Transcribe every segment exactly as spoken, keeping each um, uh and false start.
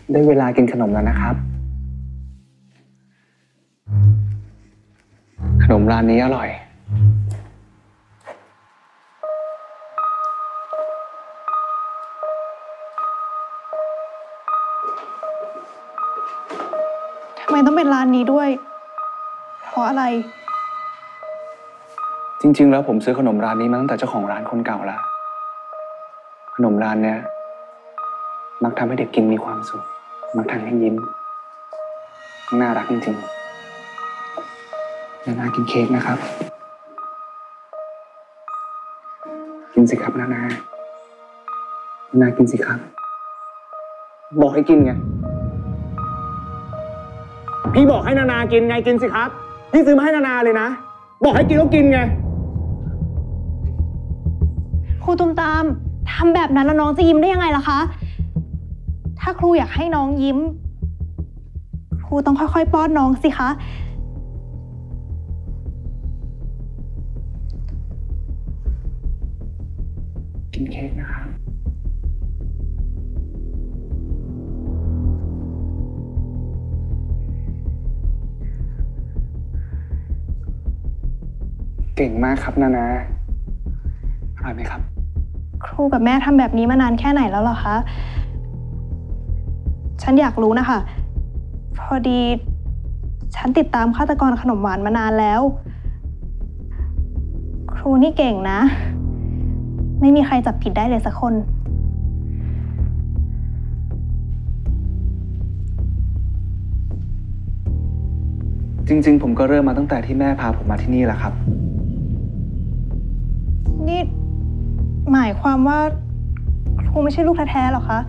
ได้เวลากินขนมแล้วนะครับขนมร้านนี้อร่อยทำไมต้องเป็นร้านนี้ด้วยเพราะอะไรจริงๆแล้วผมซื้อขนมร้านนี้มาตั้งแต่เจ้าของร้านคนเก่าแล้วขนมร้านเนี้ยมักทำให้เด็กกินมีความสุขมักทำให้ยิ้มน่ารักจริงๆนานากินเค้กนะครับกินสิครับนานานานากินสิครับบอกให้กินไงพี่บอกให้นานากินไงกินสิครับพี่ซื้อมาให้นานาเลยนะบอกให้กินก็กินไงครูตุ้มตามทำแบบนั้นแล้วน้องจะยิ้มได้ยังไงล่ะคะถ้าครูอยากให้น้องยิ้มครูต้องค่อยๆป้อนน้องสิคะกินเค้กนะครับเก่งมากครับนานาอร่อยไหมครับครูกับแม่ทำแบบนี้มานานแค่ไหนแล้วเหรอคะฉันอยากรู้นะคะพอดีฉันติดตามฆาตกรขนมหวานมานานแล้วครูนี่เก่งนะไม่มีใครจับผิดได้เลยสักคนจริงๆผมก็เริ่มมาตั้งแต่ที่แม่พาผมมาที่นี่แหละครับนี่หมายความว่าครูไม่ใช่ลูกแท้ๆหรอคะ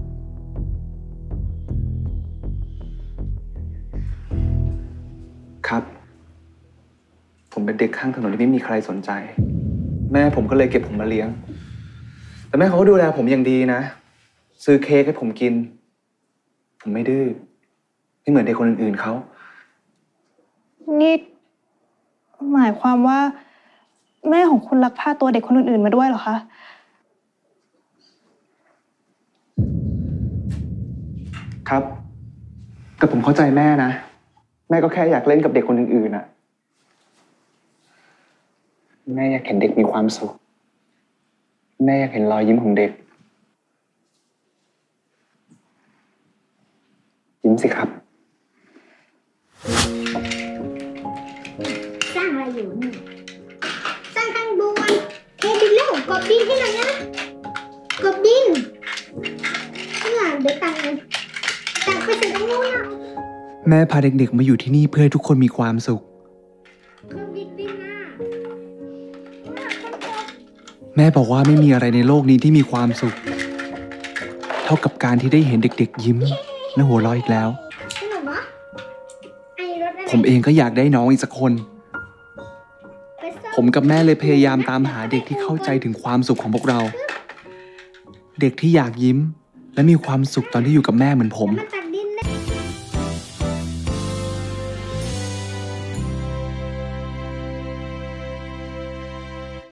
ครับผมเป็นเด็กข้างถนนที่ไม่มีใครสนใจแม่ผมก็เลยเก็บผมมาเลี้ยงแต่แม่เขาก็ดูแลผมอย่างดีนะซื้อเค้กให้ผมกินผมไม่ดื้อไม่เหมือนเด็กคนอื่นๆเขานี่หมายความว่าแม่ของคุณลักพาตัวเด็กคนอื่นๆมาด้วยเหรอคะครับแต่ผมเข้าใจแม่นะแม่ก็แค่อยากเล่นกับเด็กคนอื่นๆน่ะแม่อยากเห็นเด็กมีความสุขแม่อยากเห็นรอยยิ้มของเด็กยิ้มสิครับสร้างอะไรอยู่เนี่ยสร้างข้างบนเทดินแล้วกบดินให้หน่อยนะกบดินเนี่ยเดี๋ยวตังตังไปใส่ตรงนู้นนะแม่พาเด็กๆมาอยู่ที่นี่เพื่อให้ทุกคนมีความสุขแม่บอกว่าไม่มีอะไรในโลกนี้ที่มีความสุขเท่ากับการที่ได้เห็นเด็กๆยิ้มและหัวเราะอีกแล้วผมเองก็อยากได้น้องอีกสักคนผมกับแม่เลยพยายามตามหาเด็กที่เข้าใจถึงความสุขของพวกเราเด็กที่อยากยิ้มและมีความสุขตอนที่อยู่กับแม่เหมือนผม